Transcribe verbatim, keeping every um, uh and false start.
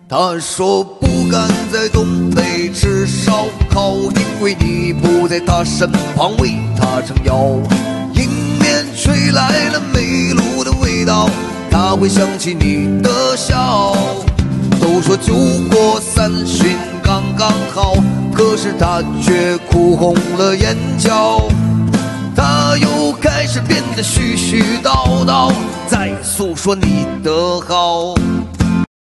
他说不敢在东北吃烧烤，因为你不在他身旁为他撑腰。迎面吹来了煤炉的味道，他会想起你的笑。都说酒过三巡刚刚好，可是他却哭红了眼角。他又开始变得絮絮叨叨，在诉说你的好。